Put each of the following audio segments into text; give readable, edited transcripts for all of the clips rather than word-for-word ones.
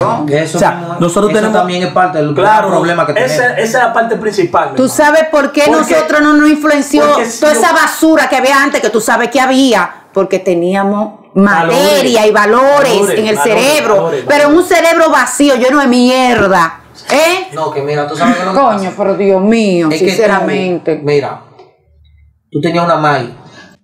Claro. Eso, O sea, nosotros eso tenemos también es parte del problema que tenemos. Esa es la parte principal. ¿Tú sabes por qué nosotros no nos influenció toda esa basura que había antes, que tú sabes que había? Porque teníamos materia y valores en el cerebro, pero en un cerebro vacío, lleno de mierda. No, que mira, tú sabes que no. Coño, pero Dios mío, es sinceramente. Que mira, tú tenías una Mai.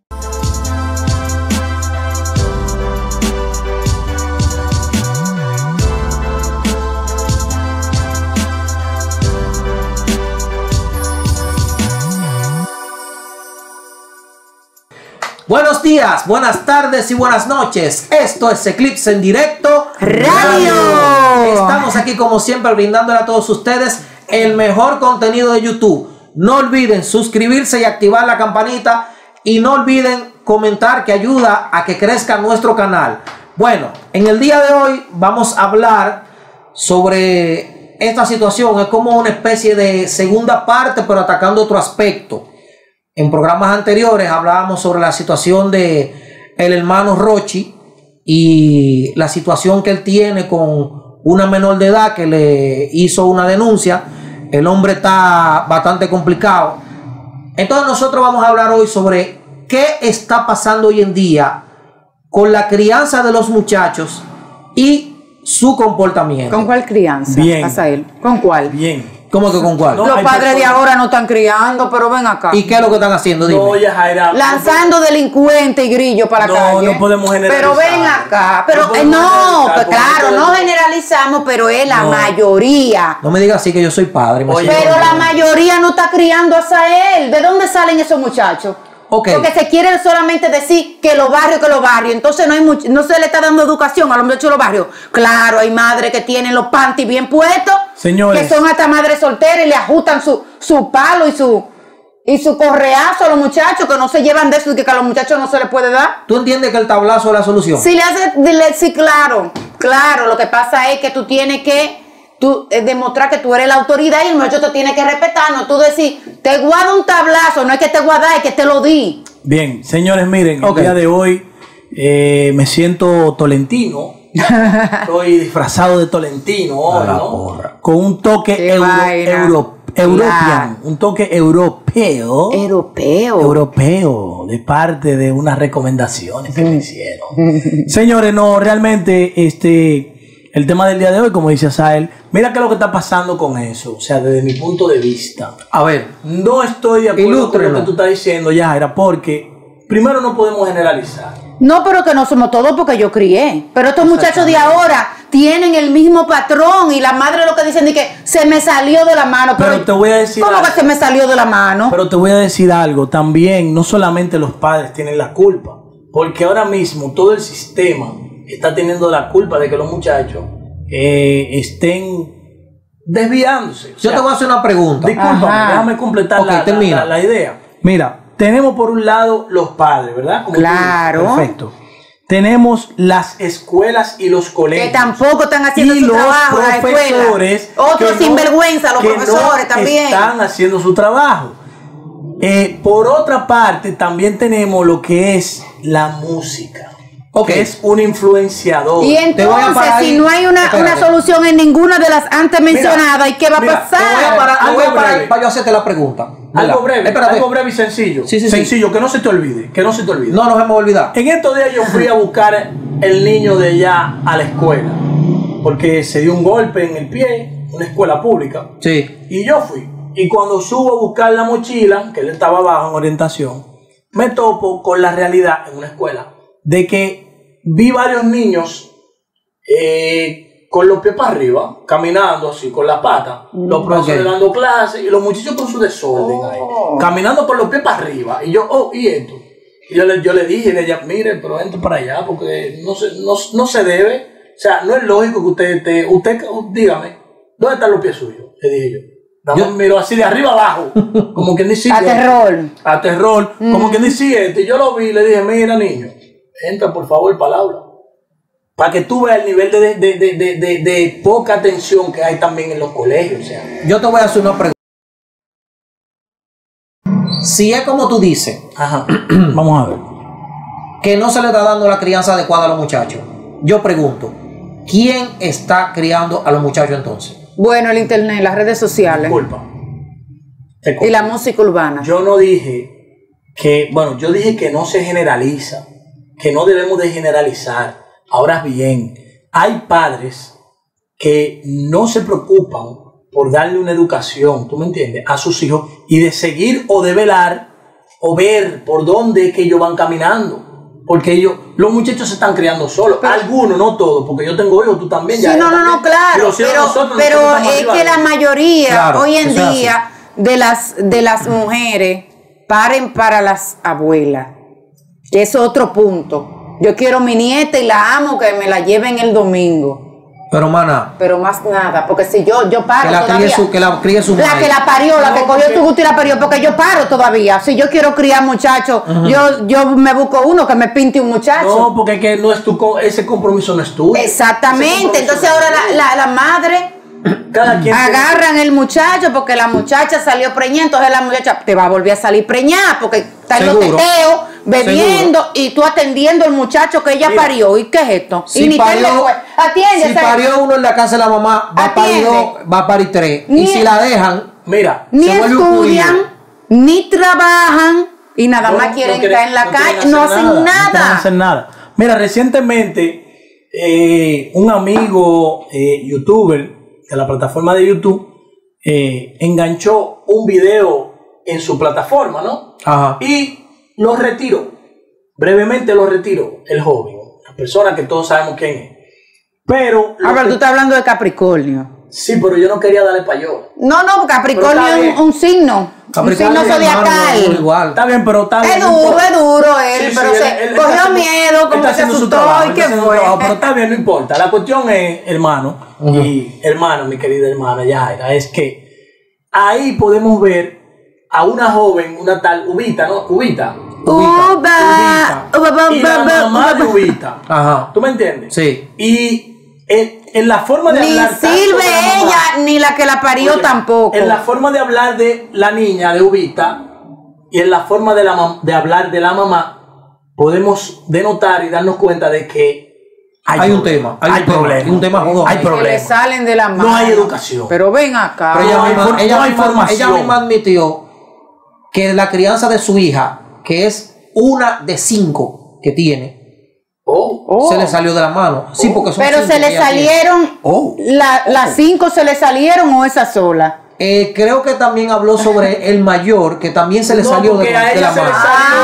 Buenos días, buenas tardes y buenas noches. Esto es Eclipse en Directo Radio. Estamos aquí como siempre brindándole a todos ustedes el mejor contenido de YouTube. No olviden suscribirse y activar la campanita. Y no olviden comentar, que ayuda a que crezca nuestro canal. Bueno, en el día de hoy vamos a hablar sobre esta situación. Es como una especie de segunda parte, pero atacando otro aspecto. En programas anteriores hablábamos sobre la situación de el hermano Rochi y la situación que él tiene con una menor de edad que le hizo una denuncia. El hombre está bastante complicado. Entonces nosotros vamos a hablar hoy sobre qué está pasando hoy en día con la crianza de los muchachos y su comportamiento. ¿Con cuál crianza? Bien. Azael? ¿Con cuál? Bien. ¿Cómo que con cuál? No, Los hay padres de personas- ahora no están criando, pero ven acá. ¿Y qué es lo que están haciendo? Dime. No, Yajaira. Lanzando delincuentes y grillos para la calle. No podemos generalizar. Pero ven acá. Pero No podemos no, generalizar, pues porque claro, todo- no generalizamos, pero es la No. mayoría. No me digas así, que yo soy padre. me Oye, siento Pero la mal. mayoría no está criando a Azael. ¿De dónde salen esos muchachos? Ok. Porque se quieren solamente decir que los barrios. Entonces no se le está dando educación a los muchachos de los barrios. Claro, hay madres que tienen los panties bien puestos. Señores. Que son hasta madres solteras y le ajustan su palo y su correazo a los muchachos, que no se llevan de eso y que a los muchachos no se les puede dar. ¿Tú entiendes que el tablazo es la solución? Si le hace, sí, claro. Lo que pasa es que tú tienes que demostrar que tú eres la autoridad y el muchacho te tiene que respetar. No tú decir, te guardo un tablazo, no es que te guarda, es que te lo di. Bien, señores, miren, Ok. el día de hoy me siento tolentino. Estoy disfrazado de tolentino hoy, A la ¿no? porra. Con un toque Qué vaina. european, Claro. un toque europeo. Europeo, de parte de unas recomendaciones que me hicieron. Señores, no, realmente, el tema del día de hoy, como dice Azael, mira qué es lo que está pasando con eso. O sea, desde mi punto de vista. A ver, No estoy de acuerdo con lo Ilústrenos. que tú estás diciendo, Yajaira, porque primero no podemos generalizar. No, pero que no somos todos porque yo crié. Pero estos muchachos de ahora tienen el mismo patrón y la madre lo que dicen es que se me salió de la mano. Pero te voy a decir ¿Cómo algo. que se me salió de la mano? Pero te voy a decir algo, también no solamente los padres tienen la culpa, porque ahora mismo todo el sistema está teniendo la culpa de que los muchachos estén desviándose. O yo sea, te voy a hacer una pregunta. discúlpame, Ajá. déjame completar Ok, termina. la idea. Mira, tenemos por un lado los padres, ¿verdad? Como tú dices, Claro. perfecto. Tenemos las escuelas y los colegios. Que tampoco están haciendo y su los trabajo, la profesores. escuela. Otros que no- sinvergüenza, los que profesores no también. están haciendo su trabajo. Por otra parte, también tenemos lo que es la música. Ok. Que es un influenciador. Y Te voy a entonces, parar si ahí. no hay una Espérate. solución en ninguna de las antes mencionadas, ¿y qué va a mira, Te voy a pasar? parar, Algo voy a parar breve. para yo hacerte la pregunta. Mira, espérate. Algo breve y sencillo. Sí. Sencillo, que no se te olvide. Que no se te olvide. No nos hemos olvidado. En estos días yo fui a buscar el niño de allá a la escuela. Porque se dio un golpe en el pie, una escuela pública. Sí. Y yo fui. Y cuando subo a buscar la mochila, que él estaba abajo en orientación, me topo con la realidad en una escuela de que vi varios niños con los pies para arriba, caminando así, con las patas, los profesores Ok. dando clases y los muchachos con su desorden ahí, caminando con los pies para arriba. Y yo, ¿y esto? Y yo le dije a ella, mire, pero entre para allá porque no se debe. O sea, no es lógico que usted dígame, ¿dónde están los pies suyos? Le dije yo. Yo miro así de arriba abajo, como quien dice. A terror. A terror, como quien dice. Y yo lo vi y le dije, mira niño, entra por favor para el aula. Para que tú veas el nivel de poca atención que hay también en los colegios. O sea. Yo te voy a hacer una pregunta. Si es como tú dices, Ajá. Vamos a ver. que no se le está dando la crianza adecuada a los muchachos, yo pregunto, ¿quién está criando a los muchachos entonces? Bueno, el internet, las redes sociales. Disculpa. Y la música urbana. Yo no dije yo dije que no se generaliza, que no debemos de generalizar. Ahora bien, hay padres que no se preocupan por darle una educación, ¿tú me entiendes?, a sus hijos y de seguir o de velar o ver por dónde es que ellos van caminando. Porque los muchachos se están criando solos. Pero, algunos, no todos, porque yo tengo hijos, tú también. Sí, no, claro. Pero es que la mayoría hoy en día de las mujeres paren para las abuelas. Que es otro punto. Yo quiero mi nieta y la amo, que me la lleven el domingo. Pero, mana. Pero más nada, porque si yo paro que la todavía. Que la críe su madre. La que la parió, la que cogió tu gusto y la parió, porque yo paro todavía. Si yo quiero criar muchachos, yo me busco uno que me pinte un muchacho. No, porque que no es ese compromiso no es tuyo. Exactamente. Entonces ahora la madre agarran el muchacho porque la muchacha salió preñada, entonces la muchacha te va a volver a salir preñada porque está en los teteos, bebiendo y tú atendiendo al muchacho que ella parió. ¿Y qué es esto? Si y ni parió, atiende. Si parió uno en la casa de la mamá, va a parir dos, va a parir tres. Y si la dejan, mira, ni estudian, ni trabajan y nada más quieren estar en la calle, no hacen nada. No hacen nada. Mira, recientemente un amigo youtuber de la plataforma de YouTube enganchó un video en su plataforma, ¿no? Ajá. Y lo retiró. Brevemente lo retiró el joven, la persona que todos sabemos quién es. Pero tú estás hablando de Capricornio. Sí, pero yo no quería darle payola. No, Capricornio es un signo. Un signo zodiacal. Igual. Está bien, pero está bien. Es duro él, Sí, pero él cogió miedo, como se asustó y qué fue. Pero está bien, no importa. La cuestión es, hermano, mi querida hermana Yaira, es que ahí podemos ver a una joven, una tal Ubita, ¿no? Ubita. Y la mamá de Ubita. Ajá. ¿Tú me entiendes? Sí. Y en la forma de hablar. Ni sirve ella, ni la que la parió tampoco. En la forma de hablar de la niña, de Ubita, y en la forma de hablar de la mamá, podemos denotar y darnos cuenta de que hay un tema. Hay problema. Un tema jodón. Hay problemas. Que le salen de la mano. No hay educación. Pero ven acá. Pero ella misma admitió que la crianza de su hija, que es una de 5 que tiene, se le salió de la mano. Sí, porque son pero se le salieron. ¿Las 5 se le salieron o esa sola? Creo que también habló sobre el mayor, que también se le salió de la mano.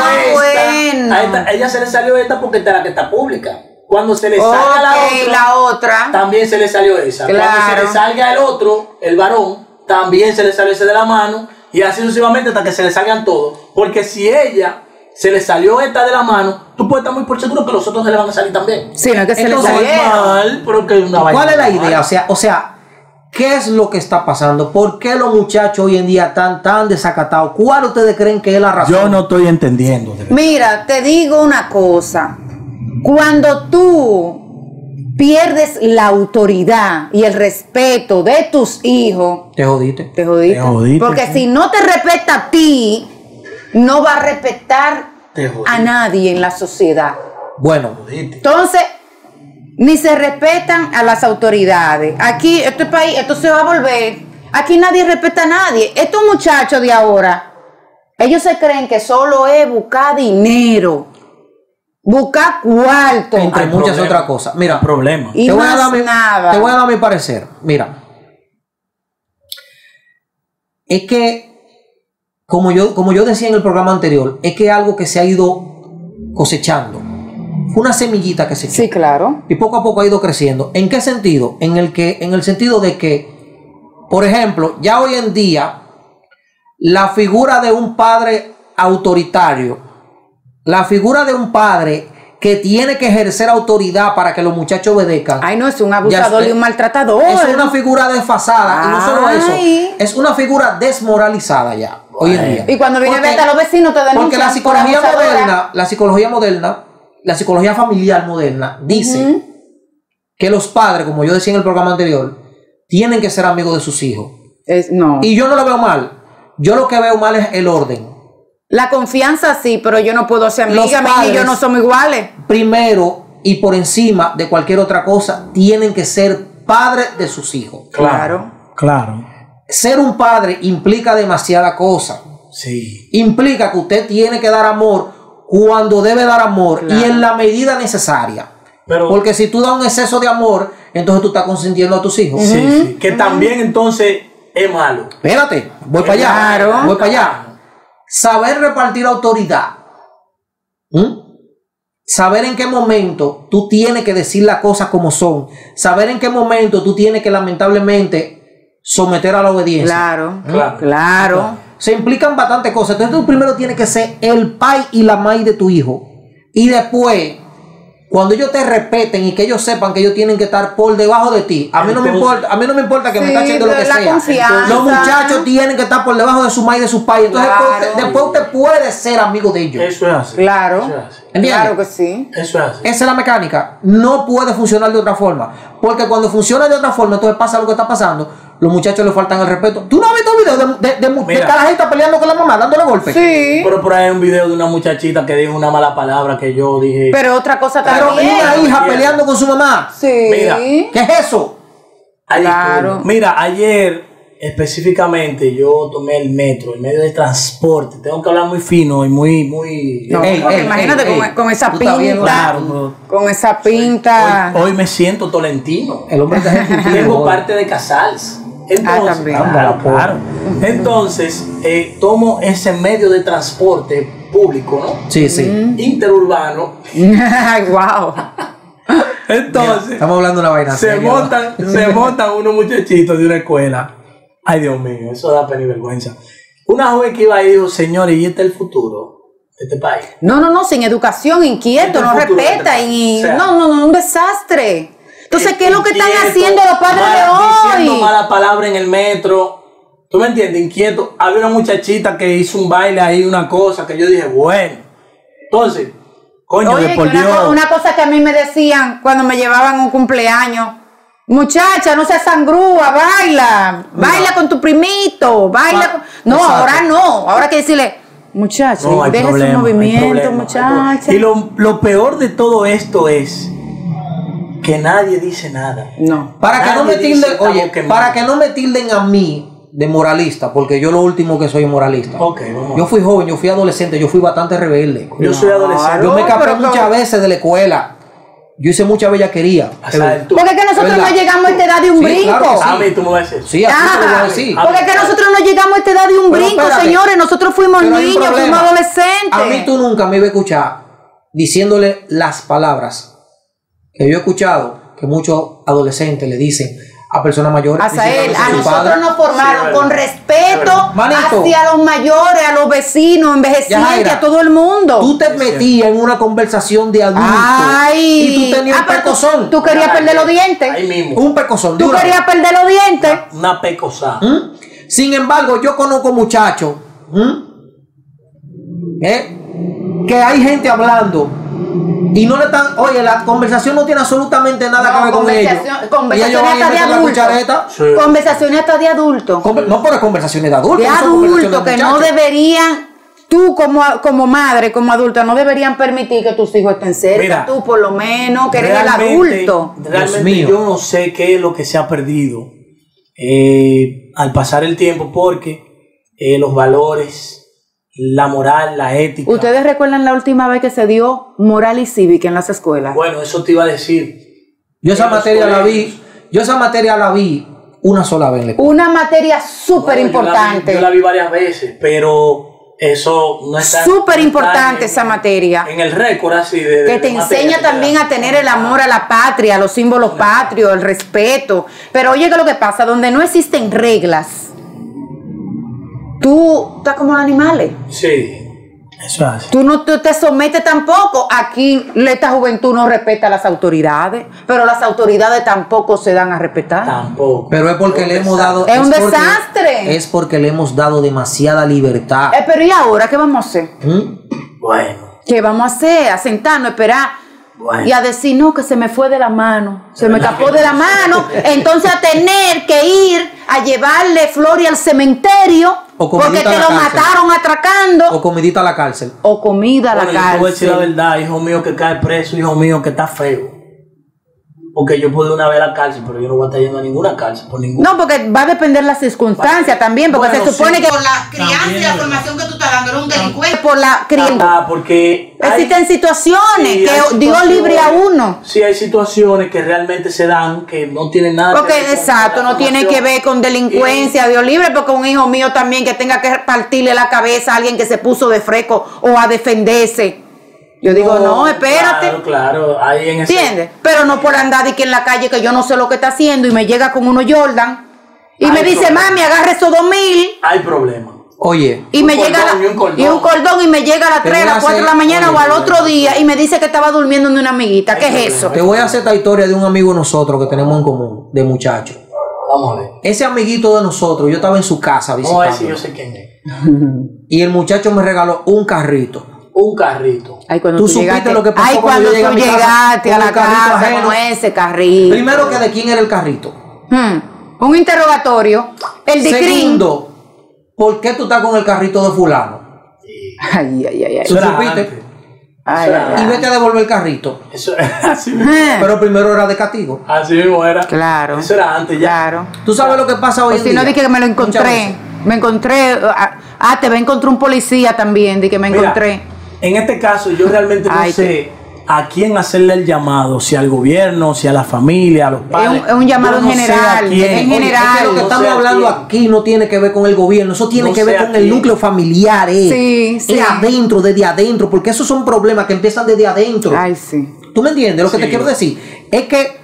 A ella se le salió esta porque esta es la que está pública. Cuando se le salga la otra, también se le salió esa. Claro. Cuando se le salga el otro, el varón, también se le salió ese de la mano. Y así sucesivamente hasta que se le salgan todos. Porque si ella se le salió esta de la mano, tú puedes estar muy por seguro que los otros se le van a salir también. Sí, no es que se entonces, le salieron. Mal, pero que una ¿cuál es la idea? O sea, ¿qué es lo que está pasando? ¿Por qué los muchachos hoy en día están tan desacatados? ¿Cuál ustedes creen que es la razón? Yo no estoy entendiendo. Mira, te digo una cosa. Cuando tú pierdes la autoridad y el respeto de tus hijos, te jodiste. Te jodiste. Porque si no te respeta a ti, no va a respetar a nadie en la sociedad. Bueno, entonces, ni se respetan a las autoridades. Aquí, este país, esto se va a volver. Aquí nadie respeta a nadie. Estos muchachos de ahora, ellos se creen que solo es buscar dinero, buscar cuarto. Entre muchas otras cosas. Mira, problema. Y más nada. Te voy a dar mi parecer. Mira, es que como yo decía en el programa anterior, es que algo que se ha ido cosechando. Fue una semillita que se echó. Sí, claro. Y poco a poco ha ido creciendo. ¿En qué sentido? En el sentido de que, por ejemplo, ya hoy en día, la figura de un padre autoritario, la figura de un padre que tiene que ejercer autoridad para que los muchachos obedezcan. Ay, no, es un abusador y un maltratador. Es una figura desfasada. Y no solo eso, es una figura desmoralizada ya, hoy en día. Y cuando viene a ver a los vecinos te denuncian. Porque la psicología moderna, la psicología familiar moderna, dice que los padres, como yo decía en el programa anterior, tienen que ser amigos de sus hijos. No. Y yo no lo veo mal. Yo lo que veo mal es el orden. La confianza sí, pero yo no puedo ser amiga, y yo no somos iguales. Primero, y por encima de cualquier otra cosa, tienen que ser padres de sus hijos. Claro. Ser un padre implica demasiada cosa. Sí. Implica que usted tiene que dar amor cuando debe dar amor y en la medida necesaria. Porque si tú das un exceso de amor, entonces tú estás consintiendo a tus hijos. Sí. Que también entonces es malo. Espérate, voy para allá. Voy para allá. Saber repartir autoridad. Saber en qué momento tú tienes que decir las cosas como son. Saber en qué momento tú tienes que lamentablemente someter a la obediencia. Claro. Se implican bastantes cosas. Entonces tú primero tienes que ser el pai y la mai de tu hijo. Y después, cuando ellos te respeten y que ellos sepan que ellos tienen que estar por debajo de ti, a mí no me importa que me tachen de lo que sea. Confianza. Los muchachos tienen que estar por debajo de su mai y de su pai. Entonces después usted puede ser amigo de ellos. Eso es así. Claro. Eso es así. ¿Entiendes? Claro que sí. Eso es así. Esa es la mecánica. No puede funcionar de otra forma. Porque cuando funciona de otra forma, entonces pasa lo que está pasando. Los muchachos le faltan el respeto. ¿Tú no has visto videos de carajita peleando con la mamá, dándole golpes? Sí. Pero por ahí hay un video de una muchachita que dijo una mala palabra que yo dije. Pero otra cosa Pero también. una hija peleando con su mamá. Sí. Mira. ¿Qué es eso? Claro. Mira, ayer específicamente yo tomé el metro, el medio de transporte. Tengo que hablar muy fino y muy... No, porque imagínate con esa pinta. Claro, con esa pinta. Hoy me siento tolentino. El hombre está ejecutivo. Tengo parte de Casals. Entonces, también. Claro. Entonces, tomo ese medio de transporte público, ¿no? Sí. Interurbano. Ay, wow. Entonces, Estamos hablando de una vaina. se montan unos muchachitos de una escuela. Ay, Dios mío, eso da pena y vergüenza. Una joven que iba ahí dijo, señores, ¿y este es el futuro de este país? No, sin educación, inquieto, no respeta. Y no, un desastre. Entonces, ¿qué es lo que están haciendo los padres de hoy? Diciendo mala palabra en el metro. ¿Tú me entiendes? Inquieto. Había una muchachita que hizo un baile ahí, una cosa que yo dije, bueno. Entonces, coño, Oye, por Dios. una cosa que a mí me decían cuando me llevaban a un cumpleaños. Muchacha, no seas sangrúa, baila con tu primito, baila. No, ahora no. Ahora hay que decirle, muchacha, deje su movimiento, muchacha. Y lo peor de todo esto es que nadie dice nada. No. Para que no me tilden a mí de moralista, porque yo lo último que soy es moralista. Vamos. Yo fui joven, yo fui adolescente, yo fui bastante rebelde. Yo soy adolescente. Yo me escapé muchas veces de la escuela. Yo hice mucha bellaquería. Porque es que nosotros no llegamos a esta edad de un brinco. Claro, a mí tú me vas a decir. Sí, así te lo voy a decir. Porque es que nosotros no llegamos a esta edad de un brinco, espérate. señores. Nosotros fuimos niños, fuimos adolescentes. A mí tú nunca me iba a escuchar diciéndole las palabras que yo he escuchado que muchos adolescentes le dicen a personas mayores. A nosotros nos formaron con respeto hacia los mayores, a los vecinos, envejecientes, a todo el mundo. Tú te metías en una conversación de adultos y tú tenías un pecozón. Tú querías perder los dientes. Ahí mismo. Un pecozón. Tú querías perder los dientes. Una pecosa. Sin embargo, yo conozco muchachos que hay gente hablando y no le están, oye, la conversación no tiene absolutamente nada que ver con ellos. Conversaciones hasta de adultos. Conversaciones hasta de adultos. No, pero conversaciones de adultos. De adultos que no deberían, tú como madre, como adulta, no deberían permitir que tus hijos estén cerca. Mira, tú por lo menos, que eres el adulto. Realmente yo no sé qué es lo que se ha perdido al pasar el tiempo, porque los valores, la moral, la ética. ¿Ustedes recuerdan la última vez que se dio moral y cívica en las escuelas? Bueno, eso te iba a decir. Yo esa materia la vi una sola vez. Una materia súper importante. Yo la vi varias veces, pero eso no está súper importante esa materia. En el récord así que te enseña también a tener el amor a la patria, a los símbolos patrios, el respeto. Pero oye, que lo que pasa, donde no existen reglas, tú estás como los animales. Sí, eso es así. Tú no te sometes tampoco. Aquí esta juventud no respeta a las autoridades, pero las autoridades tampoco se dan a respetar. Tampoco. Pero es porque le hemos dado... Es un desastre. Es porque le hemos dado demasiada libertad. Pero ¿y ahora qué vamos a hacer? Bueno. ¿Qué vamos a hacer? A sentarnos, a esperar. Bueno. Y a decir, no, que se me fue de la mano. Se me escapó de la mano. Entonces a tener que ir a llevarle flores al cementerio porque te lo mataron atracando. O comidita a la cárcel. O comida a la cárcel. Yo voy a decir la verdad, hijo mío que cae preso, hijo mío que está feo. Porque yo puedo una vez a la cárcel, pero yo no voy a estar yendo a ninguna cárcel por ninguna. No, porque va a depender las circunstancias también, porque se supone que por la crianza y la formación que tú estás dando, eres un delincuente. por la crianza. Porque existen situaciones que Dios libre a uno. Sí, hay situaciones que realmente se dan que no tienen nada Porque que ver con exacto, no tiene que ver con delincuencia, Dios libre, porque un hijo mío también que tenga que partirle la cabeza a alguien que se puso de fresco o a defenderse. Yo digo, no, espérate. Claro, ahí en ese... ¿Entiendes? Pero no por andar de que en la calle que yo no sé lo que está haciendo y me llega con unos Jordan y me dice, mami, agarre esos 2000. Hay problema. Oye. Y me llega un cordón y me llega a las 3, a las 4 de la mañana o al otro día y me dice que estaba durmiendo de una amiguita. ¿Qué es eso? Te voy a hacer esta historia de un amigo de nosotros que tenemos en común, de muchacho. Vamos a ver. Ese amiguito de nosotros, yo estaba en su casa visitando. No, ese yo sé quién es. Y el muchacho me regaló un carrito. Un carrito. Ay, cuando tú supiste llegaste, lo que pasó ay, cuando yo llegué tú a mi casa llegaste a con la el carrito casa ajeno. con ese carrito. Primero, que de quién era el carrito. Un interrogatorio. El de Segundo, ¿por qué tú estás con el carrito de fulano? Ay, ay, ay, ay. ¿Tú supiste? Ay, ay, Y vete a devolver el carrito. Eso era así mismo. Pero primero era de castigo. Así mismo era. Claro. Eso era antes ya. Claro. ¿Tú sabes lo que pasa hoy Pues en si día? no, dije que me lo encontré. Me encontré. Te va a encontrar un policía también. Di que me encontré. En este caso, yo realmente no sé a quién hacerle el llamado, si al gobierno, si a la familia, a los padres. Es un llamado Yo no en sé a general. quién. En Oye, general. es que lo que estamos hablando aquí no tiene que ver con el gobierno, eso tiene que ver con el núcleo familiar, Sí, sí. Es adentro, desde adentro, porque esos son problemas que empiezan desde adentro. Ay, sí. ¿Tú me entiendes? Lo que te quiero decir es que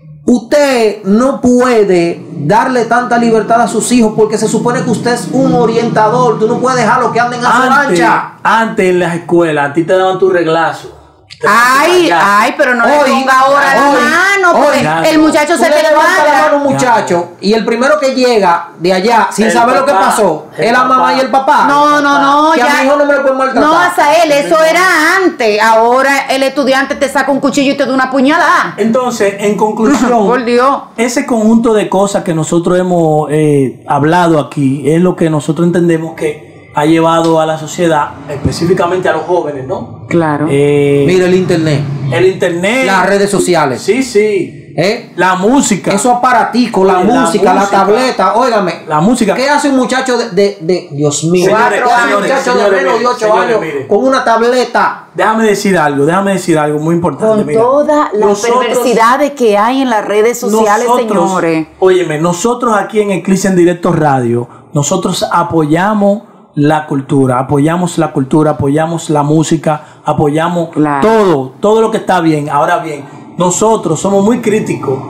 usted no puede darle tanta libertad a sus hijos porque se supone que usted es un orientador. Tú no puedes dejarlo que anden a su ancha. Antes en las escuelas a ti te daban tu reglazo. Ay, pero no le ponga ahora la mano, porque el muchacho se te levanta la mano para. un muchacho y el primero que llega de allá sin saber lo que pasó es la mamá y el papá. No, que ya. a mi hijo no me lo pueden maltratar. No, Azael, eso era antes. Ahora el estudiante te saca un cuchillo y te da una puñalada. Entonces, en conclusión, Por Dios. ese conjunto de cosas que nosotros hemos hablado aquí es lo que nosotros entendemos que ha llevado a la sociedad, específicamente a los jóvenes, ¿no? Claro. Mira el internet, El internet, las redes sociales, sí, la música, esos aparaticos, la música, la tableta, óigame, la música. ¿Qué hace un muchacho de Dios mío? Señores, ¿Qué hace un muchacho de menos de 8 años con una tableta? Déjame decir algo muy importante. Con Mira, todas las perversidades que hay en las redes sociales, señores. Óyeme, nosotros aquí en Eclipse en Directo Radio, nosotros apoyamos la cultura, apoyamos la música, apoyamos todo lo que está bien. Ahora bien, nosotros somos muy críticos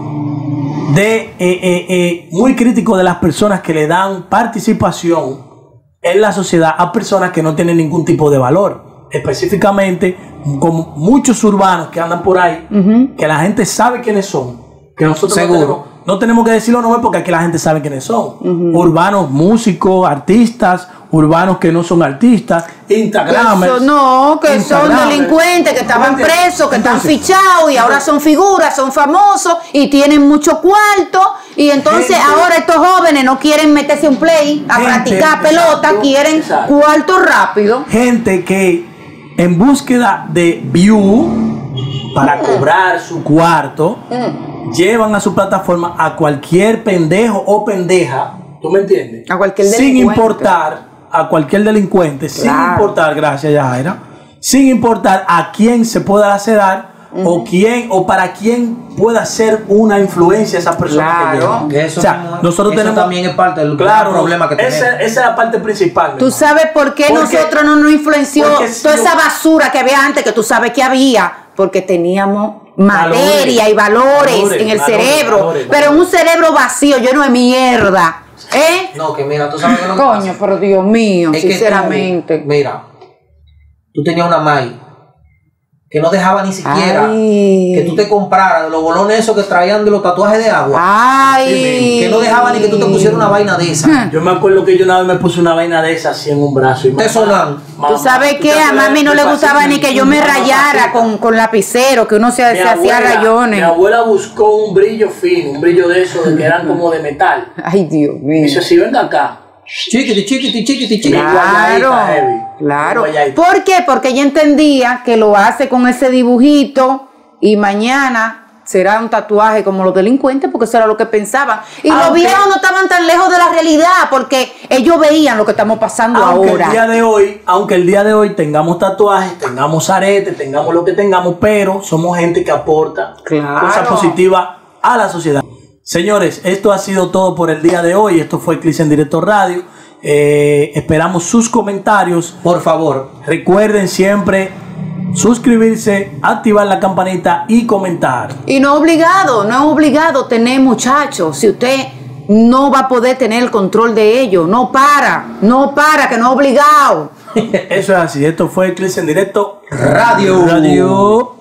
de las personas que le dan participación en la sociedad a personas que no tienen ningún tipo de valor. Específicamente, como muchos urbanos que andan por ahí, que la gente sabe quiénes son, que nosotros no tenemos que decirlo no porque aquí la gente sabe quiénes son. Urbanos, músicos, artistas, urbanos que no son artistas, Instagramers. Que son delincuentes, que estaban presos, que están fichados y ahora son figuras, son famosos y tienen mucho cuarto. Y entonces ahora estos jóvenes no quieren meterse un play a practicar pelota, quieren cuarto rápido. Gente que en búsqueda de view para cobrar su cuarto, llevan a su plataforma a cualquier pendejo o pendeja, ¿tú me entiendes? A cualquier sin delincuente. importar a cualquier delincuente, sin importar, gracias Yajaira, sin importar a quién se pueda acedar o para quién pueda ser una influencia esa persona que lleva. Que eso, nosotros eso tenemos también es parte del problema que tenemos. Esa es la parte principal. ¿Tú sabes por qué nosotros no nos influenció toda esa basura que había antes, que tú sabes que había? Porque teníamos materia y valores en el cerebro, pero en un cerebro vacío, lleno de mierda. No, que mira, tú sabes que no me Coño, pero Dios mío, es sinceramente. que tú, mira, tú tenías una maíz que no dejaba ni siquiera que tú te compraras los bolones esos que traían de los tatuajes de agua. Ay. Que no dejaba ni que tú te pusieras una vaina de esa. Yo me acuerdo que yo una vez me puse una vaina de esa así en un brazo. Y te sonan. ¿Tú sabes qué? A mami no le gustaba ni que yo me rayara con lapicero, que uno se hacía rayones. Mi abuela buscó un brillo fino, un brillo de esos que eran como de metal. Ay, Dios mío. Y dice, si venga acá. Chiquiti. Claro. ¿Por qué? Porque ella entendía que lo hace con ese dibujito y mañana será un tatuaje como los delincuentes, porque eso era lo que pensaban. Y los viejos no estaban tan lejos de la realidad, porque ellos veían lo que estamos pasando ahora. Aunque el día de hoy tengamos tatuajes, tengamos aretes, tengamos lo que tengamos, pero somos gente que aporta cosas positivas a la sociedad. Señores, esto ha sido todo por el día de hoy. Esto fue Eclipse en Directo Radio. Esperamos sus comentarios. Por favor, recuerden siempre suscribirse, activar la campanita y comentar. Y no es obligado tener muchachos. Si usted no va a poder tener el control de ellos, no para, que no es obligado. Eso es así. Esto fue Eclipse en Directo Radio.